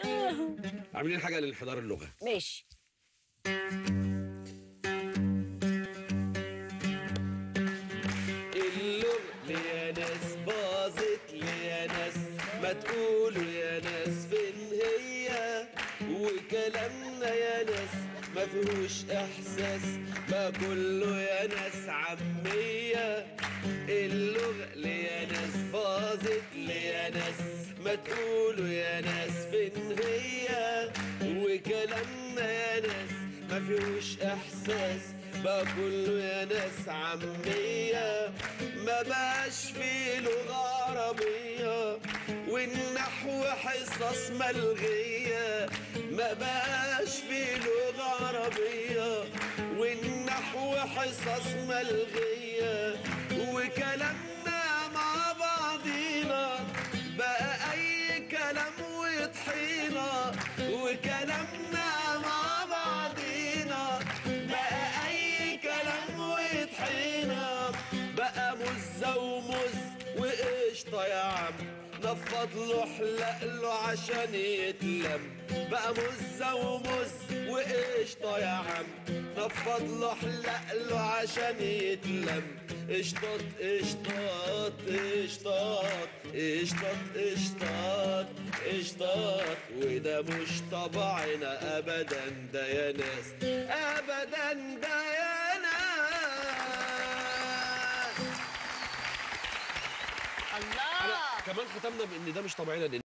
عاملين حاجه لانحدار اللغه. ماشي. اللغة يا ناس باظت لي يا ناس، ما تقولوا يا ناس فين هي، وكلامنا يا ناس ما فيهوش احساس، ما كله يا ناس عامية. اللغة لي يا ناس باظت لي يا ناس، ما تقولوا يا ناس فين هي، وكلامنا يا ناس ما فيهوش احساس، بقى كله يا ناس عامية. ما بقاش في لغة عربية، والنحو حصص ملغية. ما بقاش في لغة عربية، والنحو حصص ملغية، وكلامنا مع بعضينا بقى أي كلام وطحينة، وكلامنا مع بعضينا بقى أي كلام وطحينة. بقى مزة ومز وقشطة يا عم، نفض له حلق له عشان يتلم. بقى مزة ومز وقشطة يا عم، نفض له حلق له عشان يتلم. قشطات قشطات قشطات قشطات قشطات قشطات، وده مش طبعنا ابدا ده يا ناس، ابدا ده يا ناس. الله. كمان ختمنا بان ده مش طبعنا.